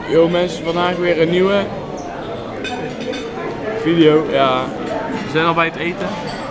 Yo mensen, vandaag weer een nieuwe video. Ja, we zijn al bij het eten.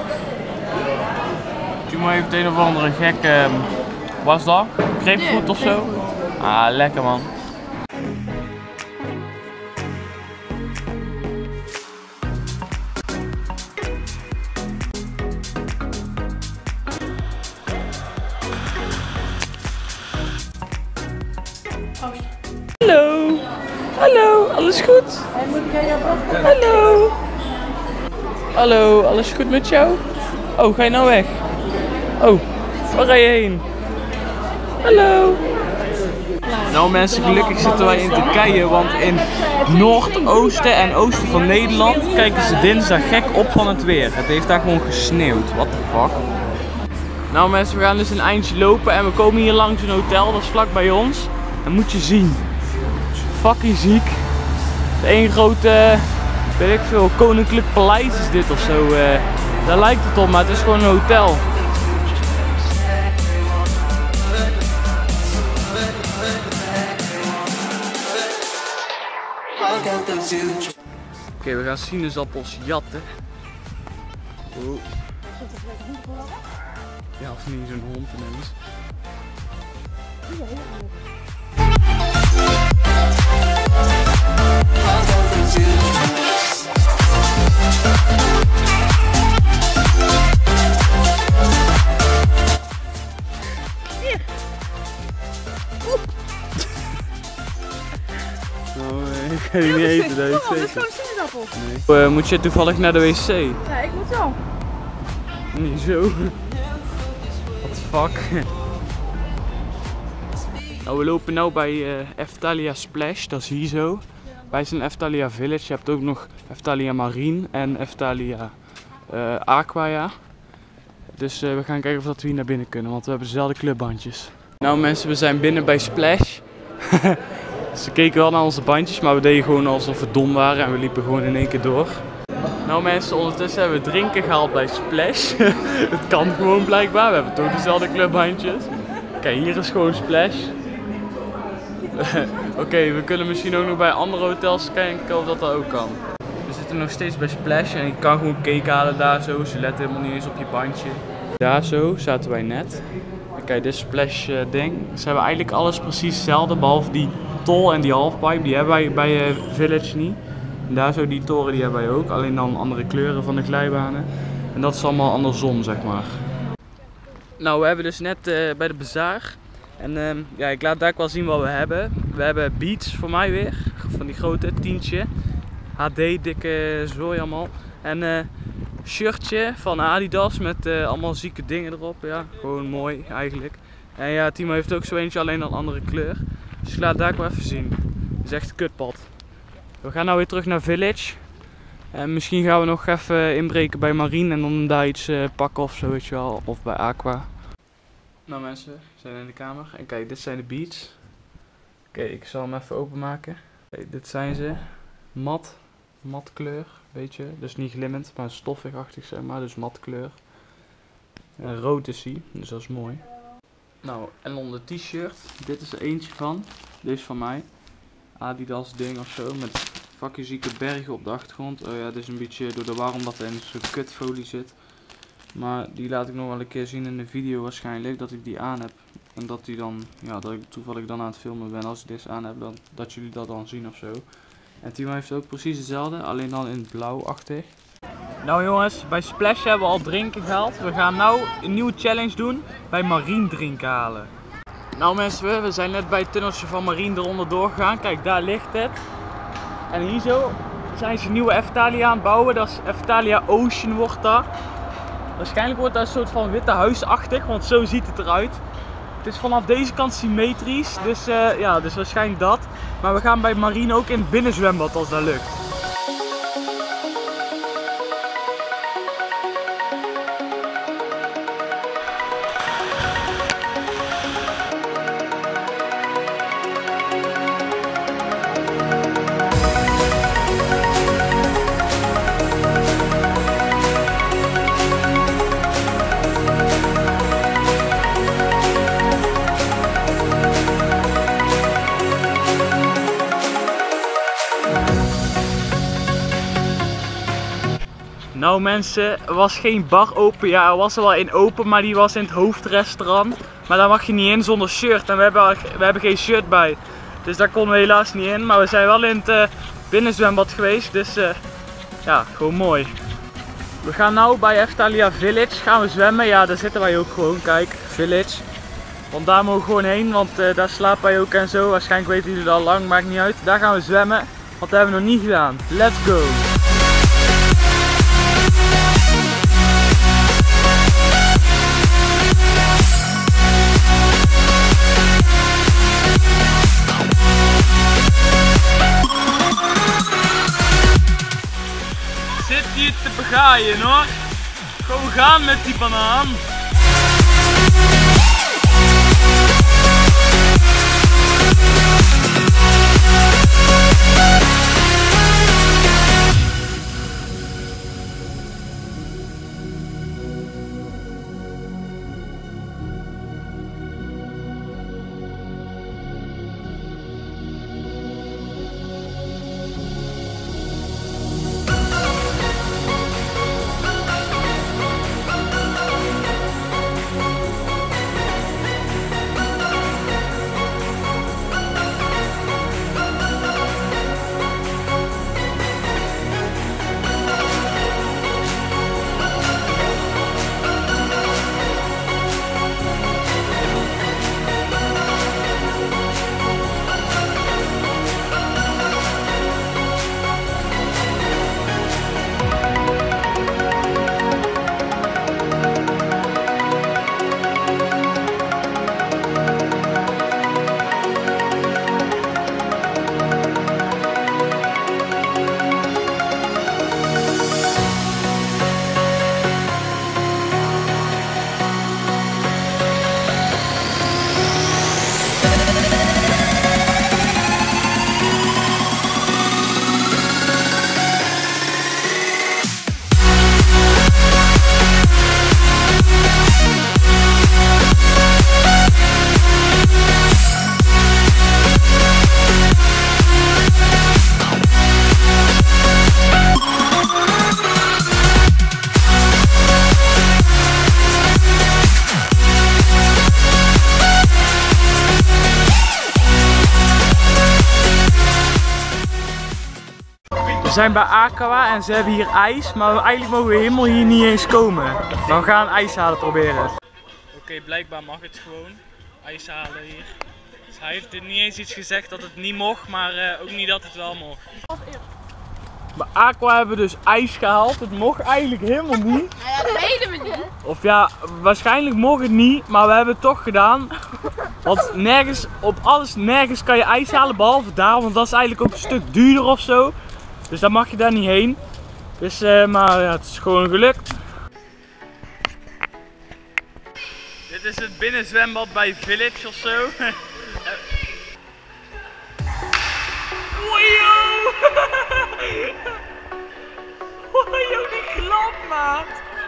Timo heeft het een of andere gek, wat is dat? Grapefruit of zo? Ah, lekker man. Hallo, hallo, alles goed? Hallo, hallo, alles goed met jou? Oh, ga je nou weg? Oh, waar ga je heen? Hallo. Nou mensen, gelukkig zitten wij in Turkije, want in noordoosten en oosten van Nederland kijken ze dinsdag gek op van het weer. Het heeft daar gewoon gesneeuwd, what the fuck. Nou mensen, we gaan dus een eindje lopen en we komen hier langs een hotel, dat is vlak bij ons. En moet je zien, fucking ziek. Eén grote, weet ik veel, koninklijk paleis is dit of zo. Daar lijkt het op, maar het is gewoon een hotel. Oké, we gaan sinaasappels jatten. Oh. Ja, of niet zo'n hond ineens. Hier. Ik ga die niet eten, dat is zeker. Dit is gewoon een sinaasappel. Nee. Moet je toevallig naar de wc? Ja, ik moet wel. Niet zo. What the fuck? Nou, we lopen nu bij Eftalia Splash, dat is hier zo. Wij zijn Eftalia Village, je hebt ook nog Eftalia Marine en Eftalia Aqua, ja. Dus we gaan kijken of dat we hier naar binnen kunnen, want we hebben dezelfde clubbandjes. Nou mensen, we zijn binnen bij Splash. Ze keken wel naar onze bandjes, maar we deden gewoon alsof we dom waren en we liepen gewoon in één keer door. Nou mensen, ondertussen hebben we drinken gehaald bij Splash. Het kan gewoon blijkbaar, we hebben toch dezelfde clubhandjes. Kijk, hier is gewoon Splash. Oké, we kunnen misschien ook nog bij andere hotels kijken of dat ook kan. We zitten nog steeds bij Splash en je kan gewoon cake halen daar zo. Ze letten helemaal niet eens op je bandje. Daar zo zaten wij net. En kijk, dit Splash ding. Ze hebben eigenlijk alles precies hetzelfde, behalve die tol en die halfpipe. Die hebben wij bij Village niet. En daar zo die toren, die hebben wij ook. Alleen dan andere kleuren van de glijbanen. En dat is allemaal andersom, zeg maar. Nou, we hebben dus net bij de bazaar. En ja, ik laat daar ook wel zien wat we hebben. We hebben Beats voor mij weer. Van die grote, tientje. HD, dikke zooi allemaal. En shirtje van Adidas met allemaal zieke dingen erop. Ja, gewoon mooi eigenlijk. En ja, Timo heeft ook zo eentje, alleen dan een andere kleur. Dus ik laat daar ook wel even zien. Het is echt een kutpad. We gaan nou weer terug naar Village. En misschien gaan we nog even inbreken bij Marine en dan daar iets pakken of zo, weet je wel. Of bij Aqua. Nou mensen, we zijn in de kamer. En kijk, dit zijn de Beats. Oké, ik zal hem even openmaken. Kijk, dit zijn ze. Mat kleur, weet je. Dus niet glimmend, maar stoffig-achtig zeg maar. Dus mat kleur. En rood is hij, dus dat is mooi. Nou, en onder t-shirt. Dit is er eentje van. Deze is van mij. Adidas ding of zo. Met fucking zieke bergen op de achtergrond. Oh ja, dit is een beetje door de war omdat er in zo'n kutfolie zit. Maar die laat ik nog wel een keer zien in de video waarschijnlijk. Dat ik die aan heb. En dat die dan, ja, dat ik toevallig dan aan het filmen ben als ik dit aan heb. Dat jullie dat dan zien of zo. En Timo heeft ook precies hetzelfde. Alleen dan in het blauwachtig. Nou jongens, bij Splash hebben we al drinken gehaald. We gaan nou een nieuwe challenge doen. Bij Marine drinken halen. Nou mensen, we zijn net bij het tunneltje van Marine eronder doorgegaan. Kijk, daar ligt het. En hier zo zijn ze nieuwe Eftalia aan het bouwen. Dat is Eftalia Ocean wordt dat. Waarschijnlijk wordt dat een soort van witte huisachtig, want zo ziet het eruit. Het is vanaf deze kant symmetrisch, dus ja, dus waarschijnlijk dat. Maar we gaan bij Marine ook in het binnenzwembad als dat lukt. Nou mensen, er was geen bar open. Ja, er was er wel één open, maar die was in het hoofdrestaurant. Maar daar mag je niet in zonder shirt en we hebben geen shirt bij. Dus daar konden we helaas niet in. Maar we zijn wel in het binnenzwembad geweest, dus ja, gewoon mooi. We gaan nou bij Eftelia Village gaan we zwemmen. Ja, daar zitten wij ook gewoon, kijk, Village. Want daar mogen we gewoon heen, want daar slapen wij ook en zo. Waarschijnlijk weten jullie het al lang, maakt niet uit. Daar gaan we zwemmen, want dat hebben we nog niet gedaan. Let's go! Zit hier te begaaien hoor. Gewoon gaan met die banaan. We zijn bij Aqua en ze hebben hier ijs, maar eigenlijk mogen we helemaal hier niet eens komen. Maar we gaan ijs halen proberen. Oké, blijkbaar mag het gewoon. Ijs halen hier. Dus hij heeft niet eens iets gezegd dat het niet mocht, maar ook niet dat het wel mocht. Bij Aqua hebben we dus ijs gehaald. Het mocht eigenlijk helemaal niet. Nou ja, dat weten we niet. Of ja, waarschijnlijk mocht het niet, maar we hebben het toch gedaan. Want nergens, op alles, nergens kan je ijs halen, behalve daar, want dat is eigenlijk ook een stuk duurder of zo. Dus dan mag je daar niet heen. Dus, maar ja, het is gewoon gelukt. Dit is het binnenzwembad bij Village of zo. Wojo! Wojo, die klap, maat!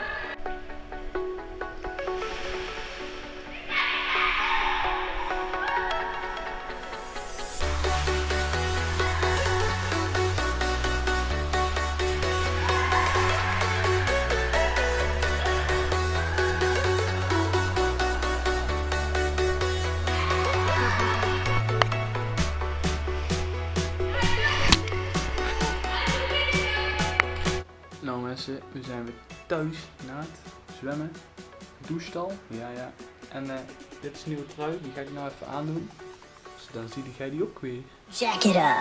Nou mensen, we zijn weer thuis na het zwemmen. Douchestal, ja. En dit is een nieuwe trui, die ga ik nou even aandoen. Dus dan zie jij die ook weer. Jack it up.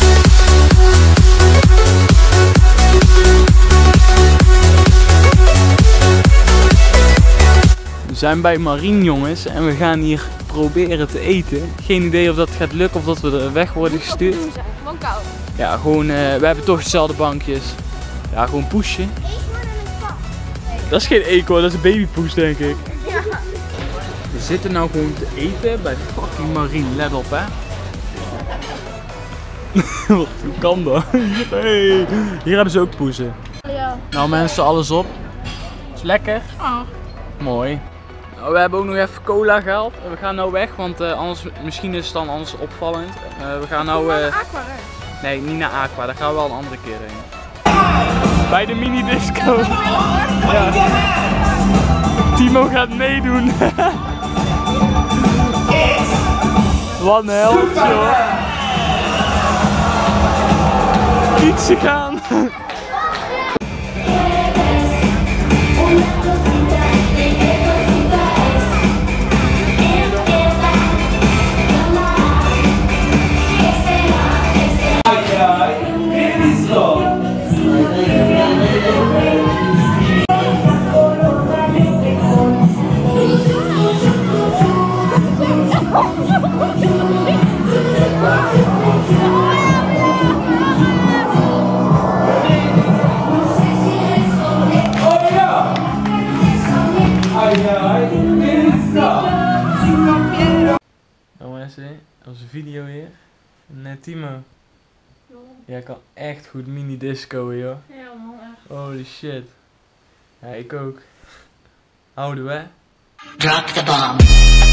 We zijn bij Marien jongens en we gaan hier proberen te eten. Geen idee of dat gaat lukken of dat we er weg worden gestuurd. Gewoon koud. Ja, gewoon, we hebben toch dezelfde bankjes. Ja, gewoon poesje. Dat is geen eekhoorn, dat is een babypoes denk ik. Ja. We zitten nou gewoon te eten bij fucking Marien, let op hè. Hoe kan dat? Hey. Hier hebben ze ook poezen. Ja. Nou mensen, alles op. Is lekker. Oh. Mooi. Nou, we hebben ook nog even cola gehaald. We gaan nou weg, want anders, misschien is het dan anders opvallend. We gaan nou... Aqua, hè? Nee, niet naar Aqua, daar gaan we wel een andere keer heen. Bij de mini-disco. Ja. Timo gaat meedoen. Wat een held, joh. Fietsen gaan. Nou mensen, onze video hier. Net Timo. Jij kan echt goed mini-disco, joh. Ja man, echt. Holy shit. Ja, ik ook. Houden we. Drop the bomb.